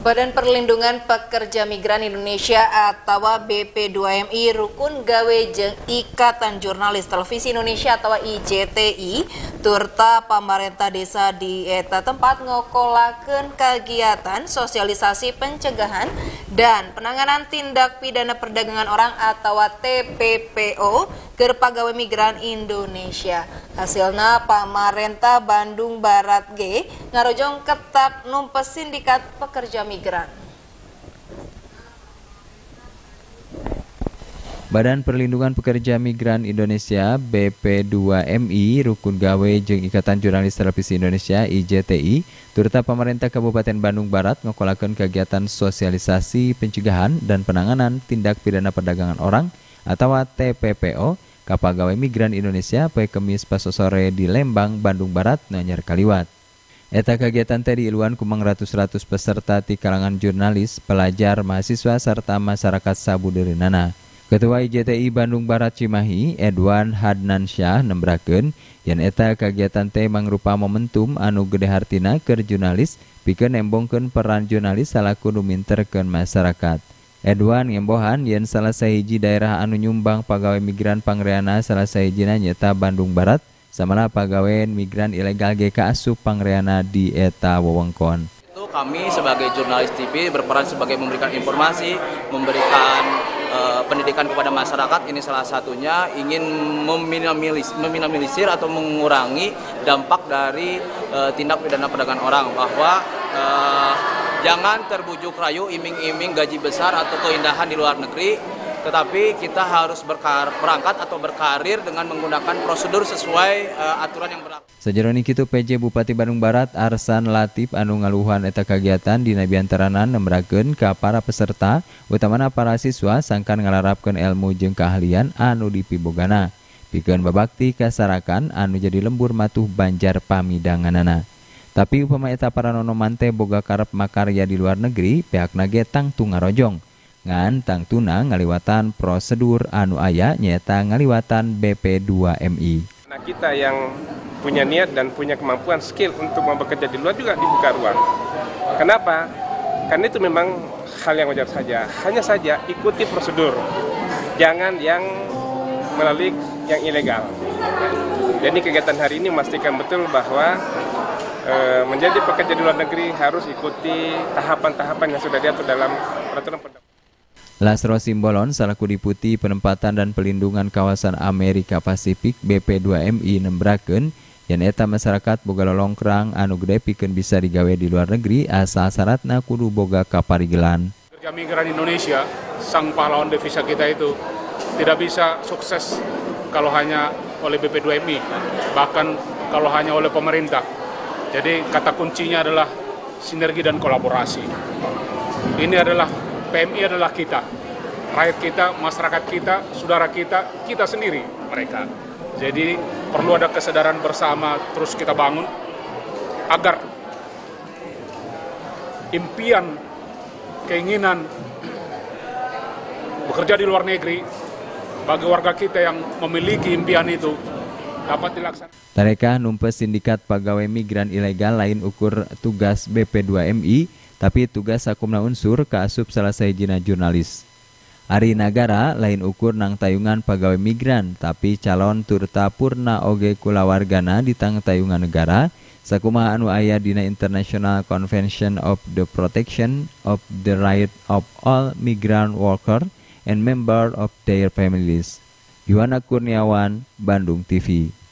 Badan Perlindungan Pekerja Migran Indonesia atau BP2MI Rukun Gawe jeung Ikatan Jurnalis Televisi Indonesia atau IJTI turta pamarentah desa di eta tempat ngokolakeun kagiatan sosialisasi pencegahan dan penanganan tindak pidana perdagangan orang atau TPPO keur pagawe migran Indonesia. Hasilna pamarentah Bandung Barat G ngarojong ketak numpes sindikat pekerja migran. Badan Perlindungan Pekerja Migran Indonesia BP2MI Rukun Gawe jeung Ikatan Jurnalis Televisi Indonesia IJTI turta pemerintah Kabupaten Bandung Barat ngokolakeun kegiatan sosialisasi pencegahan dan penanganan tindak pidana perdagangan orang atau TPPO ka pagawe migran Indonesia poe Kemis pas sore di Lembang, Bandung Barat nanyar kaliwat. Eta kegiatan teh diiluan ku ratus-ratus peserta ti kalangan jurnalis, pelajar, mahasiswa serta masyarakat sabudeureunana. Ketua IJTI Bandung Barat Cimahi, Edwan Hadnansyah nembrakeun yen eta kegiatan teh mangrupa momentum anu gede hartina keur jurnalis pikeun nembongkeun peran jurnalis salaku nu minterkeun masyarakat. Edwan ngembohan yen salah sahiji daerah anu nyumbang pagawe migran pangreana salah sahijina nyeta Bandung Barat, samana pagawe migran ilegal ge kaasup pangreana di eta wewengkon. Itu kami sebagai jurnalis TV berperan sebagai memberikan informasi, memberikan pendidikan kepada masyarakat. Ini salah satunya ingin meminimalisir atau mengurangi dampak dari tindak pidana perdagangan orang, bahwa jangan terbujuk rayu iming-iming gaji besar atau keindahan di luar negeri, tetapi kita harus berangkat atau berkarir dengan menggunakan prosedur sesuai aturan yang berlaku. Sajeroning kitu PJ Bupati Bandung Barat Arsan Latif anu ngaluhan eta kagiatan dina biantarana nembrakeun ka para peserta utamana para siswa sangkan ngalarapkeun ilmu jeung keahlian anu dipibogana pikeun babakti kasarakan anu jadi lembur matuh banjar pamidanganana. Tapi upama eta para nonoman teh boga karep makarya di luar negeri, pihakna ge tangtu ngarojong ngan tangtuna ngaliwatan prosedur anu aya nyaeta ngaliwatan BP2MI. Nah, kita yang punya niat dan punya kemampuan skill untuk mau bekerja di luar juga dibuka ruang. Kenapa? Karena itu memang hal yang wajar saja. Hanya saja ikuti prosedur. Jangan yang melalui yang ilegal. Jadi kegiatan hari ini memastikan betul bahwa menjadi pekerja di luar negeri harus ikuti tahapan-tahapan yang sudah diatur dalam peraturan perundang-undangan. Lasro Simbolon salaku Deputi Penempatan dan Pelindungan Kawasan Amerika Pasifik BP2MI nembrakeun yen eta masyarakat boga lolongkrang anu gede pikeun bisa digawe di luar negeri asal syaratna kudu boga kaparigelan. Pekerja migran Indonesia, sang pahlawan devisa kita itu tidak bisa sukses kalau hanya oleh BP2MI, bahkan kalau hanya oleh pemerintah. Jadi kata kuncinya adalah sinergi dan kolaborasi. Ini adalah PMI adalah kita, rakyat kita, masyarakat kita, saudara kita, kita sendiri mereka. Jadi perlu ada kesadaran bersama terus kita bangun agar impian, keinginan bekerja di luar negeri bagi warga kita yang memiliki impian itu dapat dilaksanakan. Tarekah numpes sindikat pegawai migran ilegal lain ukur tugas BP2MI, tapi tugas sakumna unsur kaasup salah sahijina jurnalis. Ari Nagara lain ukur nang tayungan pegawai migran, tapi calon turta purna oge kulawargana di tang tayungan negara, sakumaha anu aya dina International Convention of the Protection of the Right of All Migrant Workers and Member of Their Families. Yuhana Kurniawan, Bandung TV.